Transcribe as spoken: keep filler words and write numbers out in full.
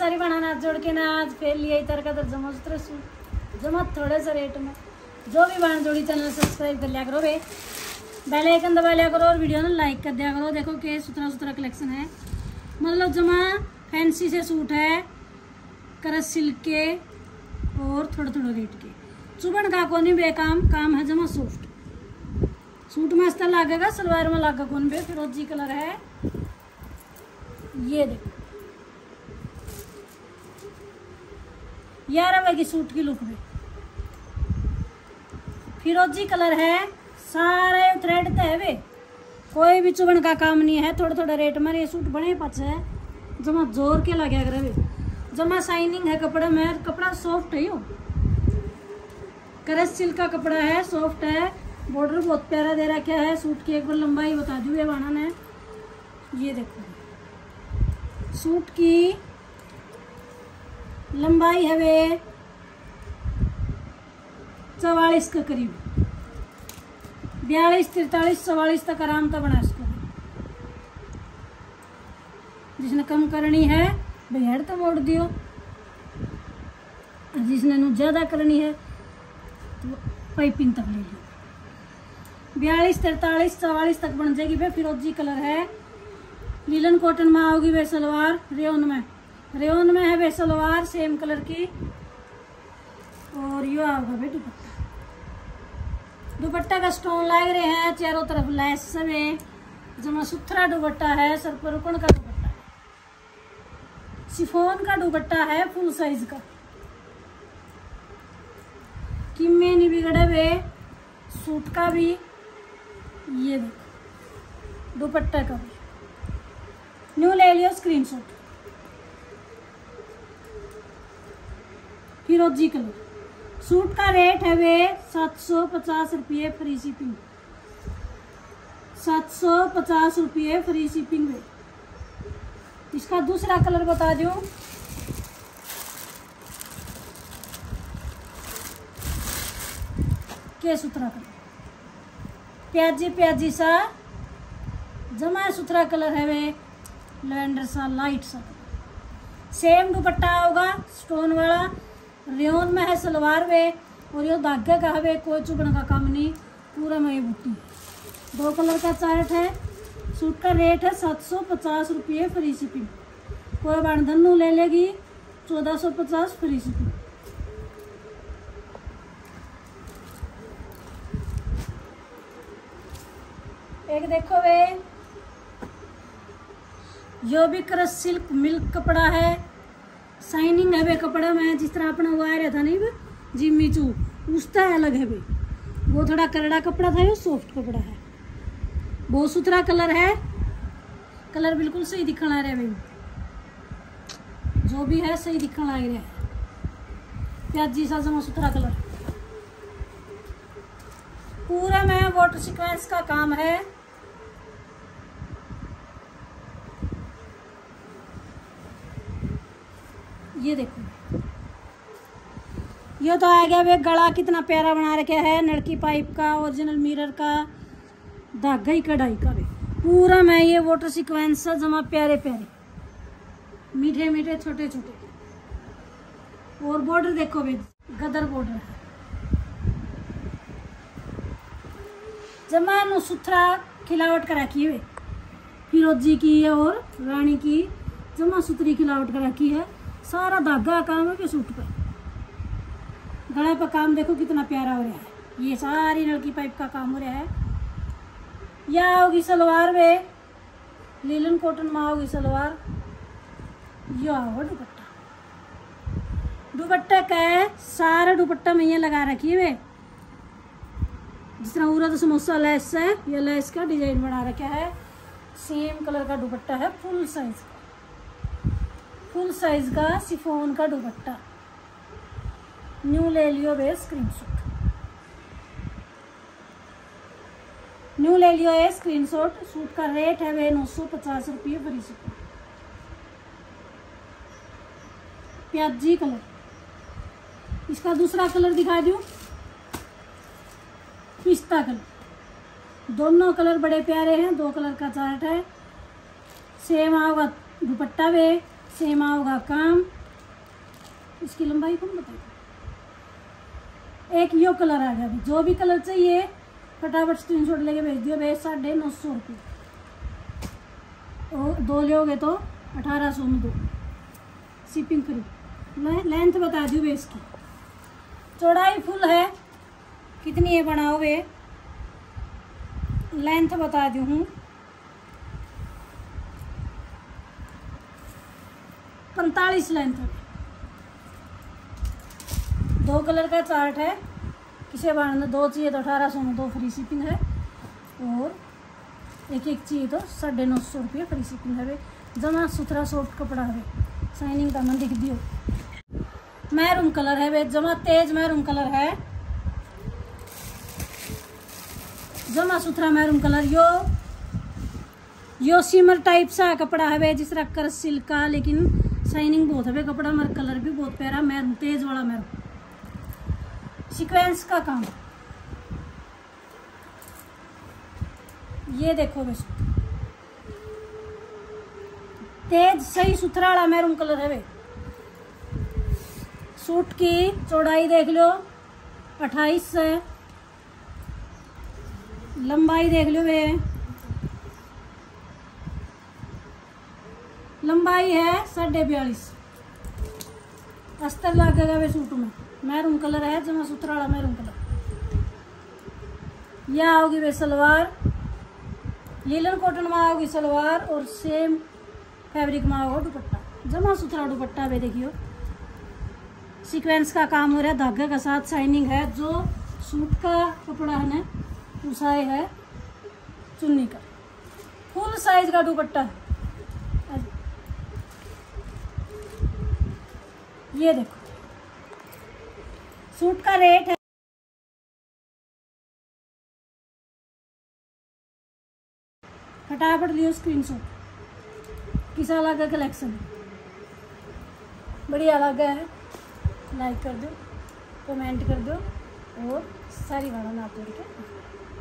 सारी बनाना जोड़ के ना आज फिर लिए इतर का तर जमा उतर सूट जमा थोड़े से रेट में जो भी बना जोड़ी चैनल सब्सक्राइब कर लिया करो बे, बेल आइकन दबा लिया करो और वीडियो ना लाइक कर दिया करो। देखो के सुथरा सुथरा कलेक्शन है, मतलब जमा फैंसी से सूट है, करस सिल्क के और थोड़े थोड़े रेट के। चुबन का कोनी बे काम काम है जमा सॉफ्ट। सूट में अस्तर लागेगा, सलवार में लागा कौन बे। फिरोजी कलर है, ये देखो ग्यारह रुपए की सूट की लुक में फिरोजी कलर है, सारे थ्रेड ते है वे, कोई भी चुबन का काम नहीं है। थोड़े थोड़े रेट में ये सूट बने पच है, जमा जोर के लगे करे वे, जमा शाइनिंग है कपड़े में, कपड़ा सॉफ्ट है। यो करस सिल्क का कपड़ा है, सॉफ्ट है, बॉर्डर बहुत प्यारा दे रखा है। सूट की एक बार लंबाई बता दी है बाना ने, ये देखो सूट की लंबाई है वे चवालीस के करीब, बयालीस तिरतालीस चवालीस तक आराम तक बना इसको। जिसने कम करनी है भेड़ तो मोड़ दियो, जिसने नु ज्यादा करनी है तो पाइपिंग तक ले लो। बयालीस तिरतालीस चवालीस तक बन जाएगी वे। फिरोजी कलर है, लीलन कॉटन में आओगी वे सलवार, रेयन में रेयन में है वे सलवार सेम कलर की। और यो आओगा वे दुपट्टा, दुपट्टा का स्टोन लग रहे हैं चारों तरफ लेस में, जमा सुथरा दुपट्टा है, सर पर रुकन का दुपट्टा है, शिफॉन का दुपट्टा है फुल साइज का, किम्मे नहीं बिगड़े वे सूट का भी। ये देखो दुपट्टा का भी न्यू ले लियो स्क्रीनशॉट। फिरोजी कलर, सूट का रेट है वे सात सौ पचास रुपये फ्री शिपिंग, सात सौ पचास रुपये फ्री शिपिंग वे। इसका दूसरा कलर बता दूं, के सुथरा कलर, प्याजी प्याजी सा जमा सुथरा कलर है वे, लैवेंडर सा लाइट सा। सेम दुपट्टा होगा स्टोन वाला, रेयन में है सलवार वे, और ये धागे का है, कोई चुभने का काम नहीं, पूरा में बूटी है। दो कलर का चार्ट है। सूट का रेट है सात सौ पचास रुपये फ्री शिपिंग, कोई बाणधनु ले लेगी चौदह सौ पचास फ्री शिपिंग। एक देखो वे, यो भी क्रश सिल्क मिल्क कपड़ा है, शाइनिंग है वे कपड़ा में, जिस तरह अपना वो आ रहा था नहीं वे जिम्मी चू, उसका अलग है वे, वो थोड़ा करड़ा कपड़ा था, ये सॉफ्ट कपड़ा है, बहुत सुथरा कलर है, कलर बिल्कुल सही दिखने आ रहा है भाई, जो भी है सही दिखने लग रहा है, प्याजी सा जमा सुथरा कलर। पूरा में वाटर सीक्वेंस का काम है। ये देखो ये तो आ गया वे, गला कितना प्यारा बना रखा है, नलकी पाइप का, ओरिजिनल मिरर का, धागा ही कढ़ाई का वे। पूरा में ये वाटर सीक्वेंस जमा प्यारे प्यारे मीठे मीठे छोटे छोटे, और बॉर्डर देखो वे गदर बॉर्डर है, जमा नु सुथरा खिलावट कर रखी है, फिरोजी की और रानी की जमा सुथरी खिलावट कर रखी है। सारा धागा काम है कि सूट पर, गला पर काम देखो कितना प्यारा हो रहा है, ये सारी नलकी पाइप का काम हो रहा है। यह होगी सलवार वे, लीलन कॉटन में होगी सलवार, यह होगा दुपट्टा, दुपट्टा का है सारा दुपट्टा में ये लगा रखी है वे, जिस तरह उरद समोसा लेस है, ये लेस का डिजाइन बना रखा है, सेम कलर का दुपट्टा है, फुल साइज का, फुल साइज का शिफॉन का दुपट्टा। न्यू ले लियो वे स्क्रीनशॉट, न्यू ले लियो है स्क्रीनशॉट। सूट का रेट है वे नौ सौ पचास रुपये फ्री शिपिंग। प्याजी कलर, इसका दूसरा कलर दिखा दूं, पिस्ता कलर। दोनों कलर बड़े प्यारे हैं, दो कलर का चार्ट है, सेम आओगा दुपट्टा वे, सेम आओगा काम। इसकी लंबाई कौन बताएगा। एक यो कलर आ गया। जो भी कलर चाहिए फटाफट स्क्रीनशॉट लेके भेज दियो भाई। साढ़े नौ सौ रुपये और दो लोगे तो अठारह सौ में दो, शिपिंग फ्री। मैं लेंथ बता दूँ भाई इसकी। चौड़ाई फुल है, कितनी है बनाओगे, लेंथ बता दी हूँ, पैंतालीस लेंथ है। दो कलर का चार्ट है, किसे बनाना दो चाहिए तो अठारह सौ में दो फ्री शिपिंग है, और एक एक चाहिए तो साढ़े नौ सौ रुपये फ्री शिपिंग है। जमा सुथरा सॉफ्ट कपड़ा है, शाइनिंग का मन दिख दियो। मैरून कलर है वे, जमा तेज मैरून कलर है, जमा सुथरा मैरून कलर। यो यो सिमर टाइप सा कपड़ा है वे, जिस तरह कर सिल्क का, लेकिन शाइनिंग बहुत है वे कपड़ा। मर कलर भी बहुत प्यारा मैरून, तेज वाला मैरून, सीक्वेंस का काम। ये देखो बस, तेज सही सुथरा वाला मैरून कलर है वे। सूट की चौड़ाई देख लो अट्ठाईस है, लंबाई देख लो वे, लंबाई है साढ़े बयालीस। अस्तर लगेगा वे सूट में, मैरून कलर है, जमा सुथरा वाला मैरून कलर। यह आओगी वे सलवार, लीलन कॉटन में आओगी सलवार, और सेम फैब्रिक में आओगा दुपट्टा, जमा सुथरा दुपट्टा वे। देखियो सीक्वेंस का काम हो रहा है, धागे का साथ शाइनिंग है। जो सूट का कपड़ा है ना, उसाए है चुन्नी का, फुल साइज का दुपट्टा है। ये देखो सूट का रेट है फटाफट लियो स्क्रीनशॉट। किसा लगा कलेक्शन बढ़िया लगा है, लाइक कर दो, कमेंट कर दो, और सारी वाला ना तोड़ के